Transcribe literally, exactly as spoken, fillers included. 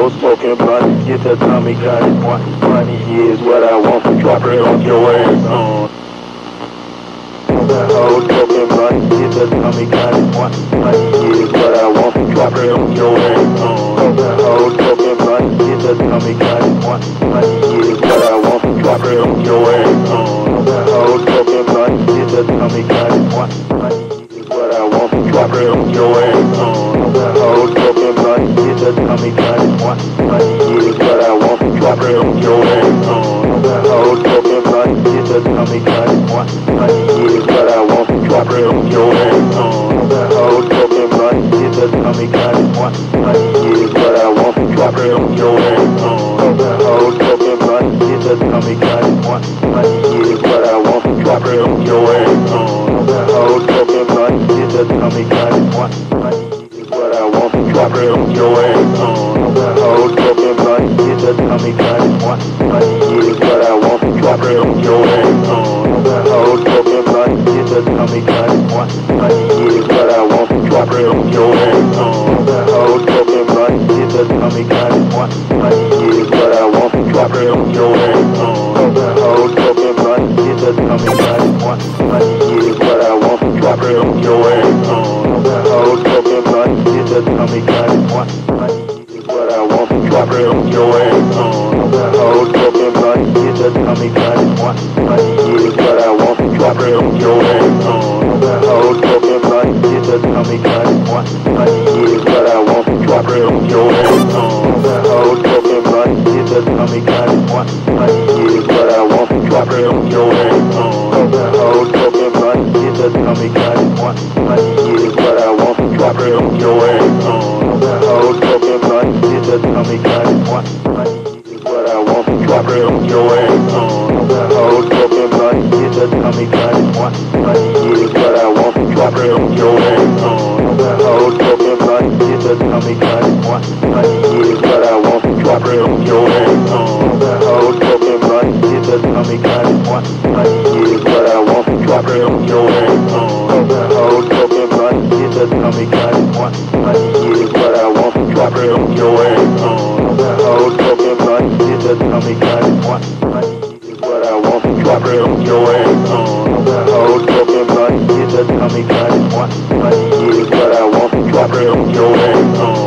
hoes smoking blunt, get the tummy got it. Money is what I want, drop it on your ass on. The hoes smoking blunt, get the tummy got it. Money is what I want, drop it on your ass on. The hoes smoking blunt, get the tummy got it. Money is what I want, drop it on your ass on. The hoes smoking blunt, get the tummy got it. Money is what I want, drop it on your ass on. The hoes smoking blunt, get the tummy got it. Money is what I want, drop it on your ass on. The hoes smoking blunt, get the tummy got it. Money is what I want, drop it on your ass on. The hoes smoking blunt, get the tummy got it. Money is what I want, drop it on your ass on. The hoes smoking blunt, get the tummy got it. Money is what I want, drop it on your ass on. The hoes smoking blunt, get the tummy got it. Money is what I want, drop it on your ass on. The hoes smoking blunt, get the tummy got it. Money is what I want, drop it on your ass on. The hoes smoking blunt, get the tummy got it. Money is what I want, drop it on your ass on. The hoes smoking blunt, get the tummy got it. Money is what I want, drop it on your ass on. The hoes smoking blunt, get the tummy got it. Money is what I want, drop it on your ass on. The hoes smoking blunt, get the tummy got it. Money is what I want, drop it on your ass on. The hoes smoking blunt, get the tummy got it. Money is what I want, drop it on your ass on. The hoes smoking blunt, get the tummy got it. Money is what I want, drop it on your ass on. The hoes smoking blunt, get the tummy got it. Money is what I want, drop it on your ass on. The hoes smoking blunt, get the tummy got it. Money is what I want, drop it on your ass on. The hoes smoking blunt, get the tummy got it. Money is what I want, drop it on your ass on. The hoes smoking blunt, get the tummy got it. Money is what I want, drop it on your ass on. The hoes smoking blunt, get the tummy got it. Money is what I want, drop it on your ass on. The hoes smoking blunt, get the tummy got it. Money is what I want, drop it on your ass on. The hoes smoking blunt, get the tummy got it. Money is what I want, drop it on your ass on. The hoes smoking blunt, get the tummy got it. Money is what I want, drop it on your ass on. The hoes smoking blunt, get the tummy got it. Money is what I want, drop it on your ass on.